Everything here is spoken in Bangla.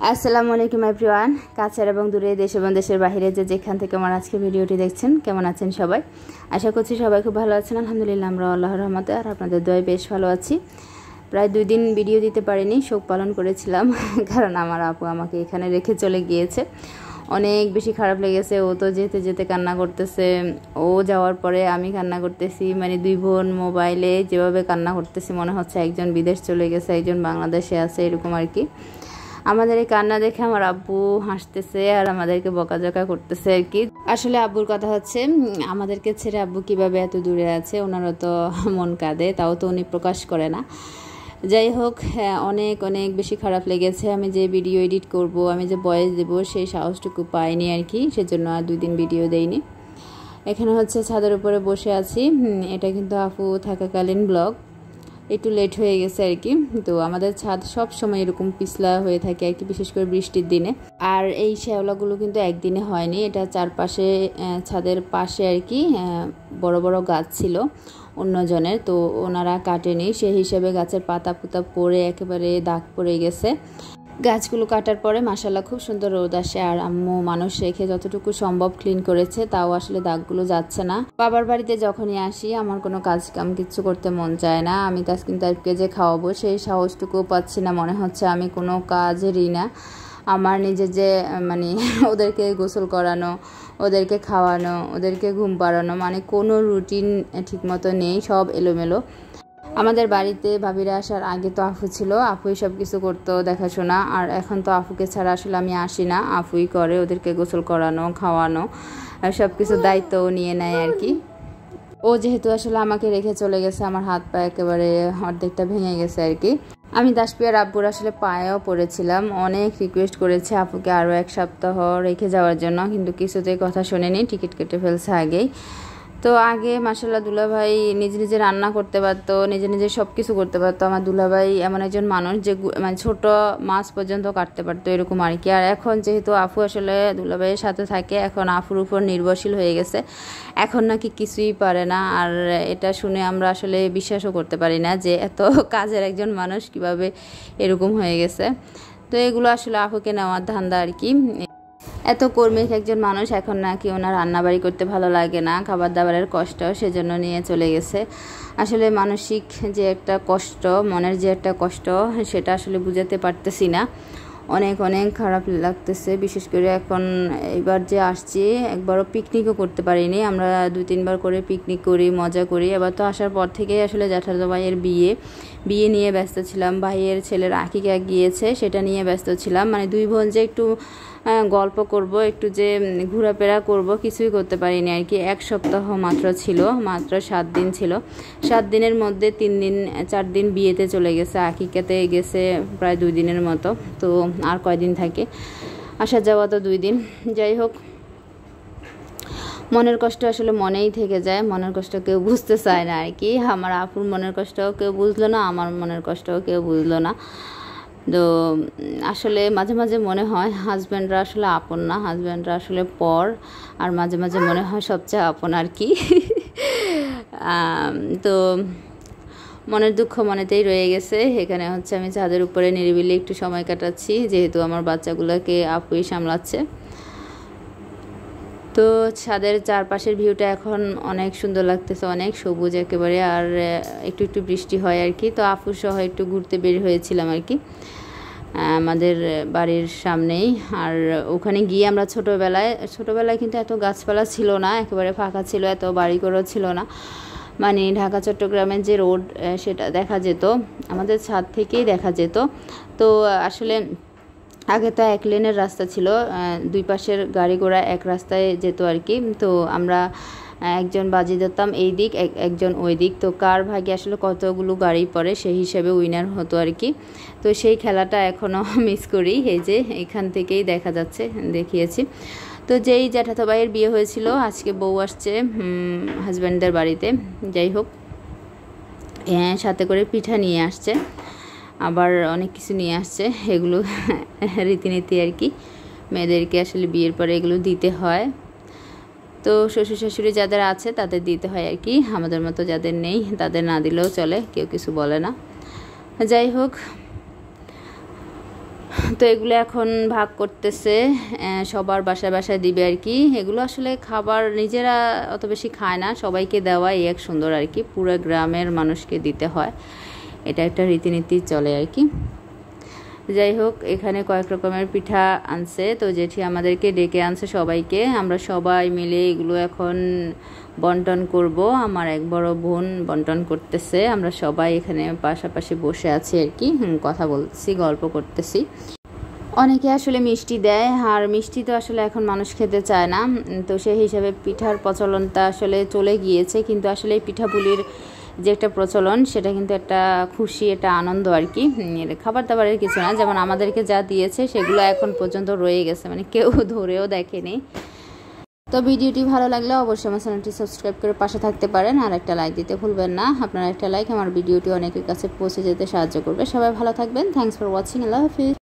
আসসালামু আলাইকুম এভরিওয়ান। কাছের এবং দূরে দেশ এবং দেশের বাইরে যেখান থেকে আমার আজকে ভিডিওটি দেখছেন, কেমন আছেন সবাই? আশা করছি সবাই খুব ভালো আছেন। আলহামদুলিল্লাহ আমরা আল্লাহর রহমতে আর আপনাদের দয়ায় বেশ ভালো আছি। প্রায় 2 দিন ভিডিও দিতে পারিনি, শোক পালন করেছিলাম কারণ আমার আপু আমাকে এখানে রেখে চলে গিয়েছে। অনেক বেশি খারাপ লেগেছে। ও তো যেতে যেতে কান্না করতেছে, ও যাওয়ার পরে আমি কান্না করতেছি। মানে 2 বোন মোবাইলে যেভাবে কান্না করতেছি মনে হচ্ছে একজন বিদেশ চলে গেছে, একজন বাংলাদেশে আছে, এরকম আর কি। আমাদের এই কান্না দেখে আমার আব্বু হাসতেছে আর আমাদেরকে বকাঝকা করতেছে আর কি। আসলে আব্বুর কথা হচ্ছে আমাদেরকে ছেড়ে আব্বু কিভাবে এত দূরে আছে, ওনারও তো মন কাঁদে, তাও তো উনি প্রকাশ করে না। যাই হোক, অনেক অনেক বেশি খারাপ লেগেছে। আমি যে ভিডিও এডিট করব, আমি যে ভয়েস দেব সেই সাহসটুকু পাইনি আর কি, সেজন্য আর 2 দিন ভিডিও দেইনি। এখানে হচ্ছে ছাদের উপরে বসে আছি। এটা কিন্তু আপু থাকাকালীন ব্লগ। একটু লেট হয়ে গেছে আর কি। তো আমাদের ছাদ সব সময় এরকম পিছলা হয়ে থাকে আর কি, বিশেষ করে বৃষ্টির দিনে। আর এই শ্যাওলাগুলো কিন্তু একদিনে হয়নি, এটা চারপাশে ছাদের পাশে আর কি বড় বড় গাছ ছিল অন্যজনের, তো ওনারা কাটেনি, সেই হিসেবে গাছের পাতা পুতা পড়ে একেবারে দাগ পড়ে গেছে। গাছগুলো কাটার পরে মাশাআল্লাহ খুব সুন্দর রোদ আসে, আর আম্মু মানুষ রেখে যতটুকু সম্ভব ক্লিন করেছে, তাও আসলে দাগগুলো যাচ্ছে না। বাবার বাড়িতে যখনই আসি আমার কোনো কাজ কাম কিছু করতে মন চায় না। আমি তাসকিন তাইফকে যে খাওয়াবো সেই সাহসটুকুও পাচ্ছি না, মনে হচ্ছে আমি কোনো কাজেরই না। আমার নিজে যে মানে ওদেরকে গোসল করানো, ওদেরকে খাওয়ানো, ওদেরকে ঘুম পাড়ানো, মানে কোনো রুটিন ঠিকমতো নেই, সব এলোমেলো। আমাদের বাড়িতে ভাবিরা আসার আগে তো আফু ছিল, আফুই সব কিছু করতো, দেখাশোনা। আর এখন তো আফুকে ছাড়া আসলে আমি আসি না, আফুই করে, ওদেরকে গোসল করানো, খাওয়ানো, সব কিছু দায়িত্ব নিয়ে নেয় আর কি। ও যেহেতু আসলে আমাকে রেখে চলে গেছে, আমার হাত পা একেবারে অর্ধেকটা ভেঙে গেছে আর কি। আমি দাসপিয়ার আব্বুর আসলে পায়েও পড়েছিলাম, অনেক রিকোয়েস্ট করেছে আপুকে আরও 1 সপ্তাহ রেখে যাওয়ার জন্য, কিন্তু কিছুতেই কথা শোনেনি, টিকিট কেটে ফেলছে আগেই। তো আগে মাশাআল্লাহ দুলাভাই নিজে নিজে রান্না করতে পারতো, নিজে নিজে সব কিছু করতে পারতো। আমার দুলাভাই এমন একজন মানুষ যে মানে ছোট মাছ পর্যন্ত কাটতে পারতো, এরকম আর কি। আর এখন যেহেতু আফু আসলে দুলাভাইয়ের সাথে থাকে, এখন আফুর উপর নির্ভরশীল হয়ে গেছে, এখন নাকি কিছুই পারে না। আর এটা শুনে আমরা আসলে বিশ্বাসও করতে পারি না যে এত কাজের একজন মানুষ কিভাবে এরকম হয়ে গেছে। তো এগুলো আসলে আফুকে নেওয়ার ধান্দা আর কি। এত কর্মীর একজন মানুষ, এখন নাকি ওনার রান্নাবাড়ি করতে ভালো লাগে না, খাবার দাবারের কষ্ট, সেজন্য নিয়ে চলে গেছে। আসলে মানসিক যে একটা কষ্ট, মনের যে একটা কষ্ট, সেটা আসলে বুঝাতে পারতেছি না। অনেক অনেক খারাপ লাগতেছে। বিশেষ করে এখন এবার যে আসছি, একবারও পিকনিকও করতে পারিনি। আমরা 2-3 বার করে পিকনিক করি, মজা করি। এবার তো আসার পর থেকেই আসলে জ্যাঠাতো ভাইয়ের বিয়ে নিয়ে ব্যস্ত ছিলাম। ভাইয়ের ছেলের আকিকা গিয়েছে, সেটা নিয়ে ব্যস্ত ছিলাম। মানে 2 বোন যে একটু গল্প করব, একটু যে ঘোরাফেরা করব, কিছুই করতে পারিনি আর কি। 1 সপ্তাহ মাত্র ছিল, মাত্র 7 দিন ছিল। 7 দিনের মধ্যে 4 দিন বিয়েতে চলে গেছে, আকিকাতে গেছে প্রায় 2 দিনের মতো। তো আর কয়দিন থাকে, আসা যাওয়া তো 2 দিন। যাই হোক, মনের কষ্ট আসলে মনেই থেকে যায়, মনের কষ্ট কেউ বুঝতে চায় না আর কি। আমার আপুর মনের কষ্টও কেউ বুঝলো না, আমার মনের কষ্টও কেউ বুঝলো না। তো আসলে মাঝে মাঝে মনে হয় হাজব্যান্ডরা আসলে আপন না, হাজব্যান্ডরা আসলে পর। আর মাঝে মাঝে মনে হয় সবচেয়ে আপন আর কি। তো মনের দুঃখ মনেতেই রয়ে গেছে। এখানে হচ্ছে আমি ছাদের উপরে নিরিবিলি একটু সময় কাটাচ্ছি, যেহেতু আমার বাচ্চাগুলোকে আপুই সামলাচ্ছে। তো ছাদের চারপাশের ভিউটা এখন অনেক সুন্দর লাগতেছে, অনেক সবুজ একেবারে। আর একটু একটু বৃষ্টি হয় আর কি। তো আপু সহ একটু ঘুরতে বের হয়েছিলাম আর কি আমাদের বাড়ির সামনেই। আর ওখানে গিয়ে আমরা ছোটোবেলায় কিন্তু এত গাছপালা ছিল না, একেবারে ফাঁকা ছিল, এত বাড়িঘরও ছিল না। মানে ঢাকা চট্টগ্রামের যে রোড, সেটা দেখা যেত, আমাদের ছাদ থেকেই দেখা যেত। তো আসলে আগে তো 1 লেনের রাস্তা ছিল, 2 পাশের গাড়ি ঘোড়া এক রাস্তায় যেত আর কি। তো আমরা একজন বাজি দিতাম এই দিক, একজন ওই দিক। তো কার ভাগে আসলে কতগুলো গাড়ি পড়ে সেই হিসেবে উইনার হতো আর কি। তো সেই খেলাটা এখনও মিস করি। এই যে এখান থেকেই দেখা যাচ্ছে, দেখিয়েছি। তো যেই জ্যাঠাতো ভাইয়ের বিয়ে হয়েছিল, আজকে বউ আসছে হাজব্যান্ডদের বাড়িতে। যাই হোক, সাথে করে পিঠা নিয়ে আসছে, আবার অনেক কিছু নিয়ে আসছে। এগুলো রীতিনীতি আর কি, মেয়েদেরকে আসলে বিয়ের পরে এগুলো দিতে হয়। তো শ্বশুর শাশুড়ি যাদের আছে তাদের দিতে হয় আর কি, আমাদের মতো যাদের নেই তাদের না দিলেও চলে, কেউ কিছু বলে না। যাই হোক, তো এগুলো এখন ভাগ করতেছে, সবার বাসায় বাসায় দিবে আর কি। এগুলো আসলে খাবার নিজেরা অত বেশি খায় না, সবাইকে দেওয়া এই এক সুন্দর আর কি, পুরো গ্রামের মানুষকে দিতে হয়, এটা একটা রীতিনীতি চলে আর কি। যাই হোক, এখানে কয়েক রকমের পিঠা আনছে, তো জেঠি আমাদেরকে ডেকে আনছে সবাইকে, আমরা সবাই মিলে এগুলো এখন বন্টন করব। আমার এক বড় বোন বন্টন করতেছে, আমরা সবাই এখানে পাশাপাশি বসে আছি আর কি, কথা বলতেছি, গল্প করতেছি। অনেকে আসলে মিষ্টি দেয়, আর মিষ্টি তো আসলে এখন মানুষ খেতে চায় না, তো সেই হিসাবে পিঠার প্রচলনটা আসলে চলে গিয়েছে, কিন্তু আসলে এই পিঠাপুলির যে একটা প্রচলন সেটা কিন্তু একটা খুশি, একটা আনন্দ আর কি। খাবার দাবারের কিছু না, যেমন আমাদেরকে যা দিয়েছে সেগুলো এখন পর্যন্ত রয়ে গেছে, মানে কেউ ধরেও দেখেনি। তো ভিডিওটি ভালো লাগলে অবশ্যই আমার চ্যানেলটি সাবস্ক্রাইব করে পাশে থাকতে পারেন, আর একটা লাইক দিতে ভুলবেন না। আপনার একটা লাইক আমার ভিডিওটি অনেকের কাছে পৌঁছে যেতে সাহায্য করবে। সবাই ভালো থাকবেন। Thanks for watching. আল্লাহ হাফিজ।